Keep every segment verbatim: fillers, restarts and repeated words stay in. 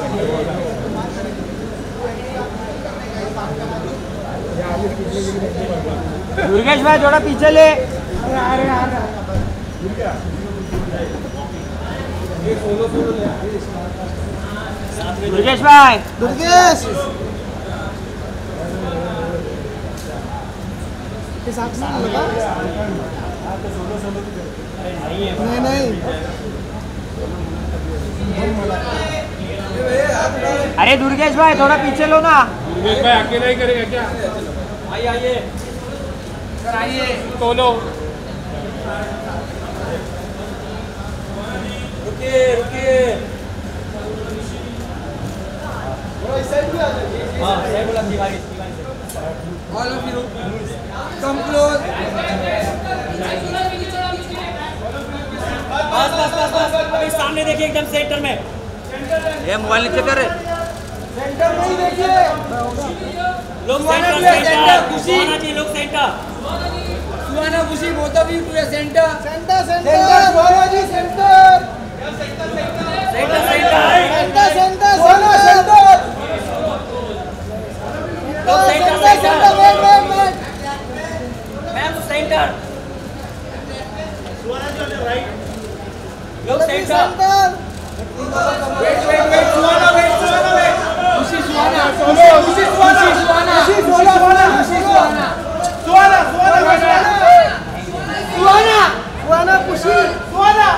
दुर्गेश भाई थोड़ा पीछे ले। दुर्गेश भाई, दुर्गेश नहीं नहीं अरे दुर्गेश भाई थोड़ा पीछे लो ना। दुर्गेश भाई अकेला ही करेगा क्या? आइए आइए सर आइए। सोलो रुकिए रुकिए। हाँ सही बोला दीवारी all of you come close. बस बस बस बस अभी सामने देखिए एकदम सेंटर में। ये मोबाइल नीचे कर रहे सेंटर में ही देखिए लोग सेंटर सेंटर खुशी जी लोग centre Suhana Khushi both of you to the centre centre centre Suhana ji centre centre centre centre centre Suhana centre लोग centre centre wait wait wait ma'am centre Suhana ji on the right लोग centre wait wait wait Suhana wait Suhana wait Khushi Suhana खुशी खुशी सुहाना सुहाना खुशी सुहाना खुशी सुहाना सुहाना सुहाना सुहाना सुहाना खुशी सुहाना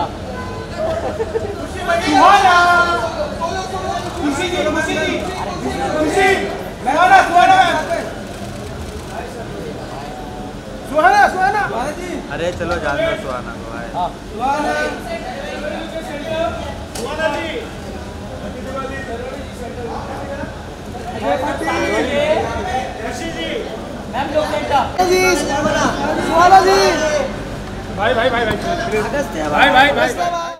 सुहाना खुशी जी खुशी जी खुशी सुहाना सुहाना सुहाना सुहाना अरे चलो जान दो सुहाना को भाई। सुहाना सुहाना जी ऋषि जी मैम लोग सेंटर जी सुहाना जी भाई भाई भाई भाई भाई भाई भाई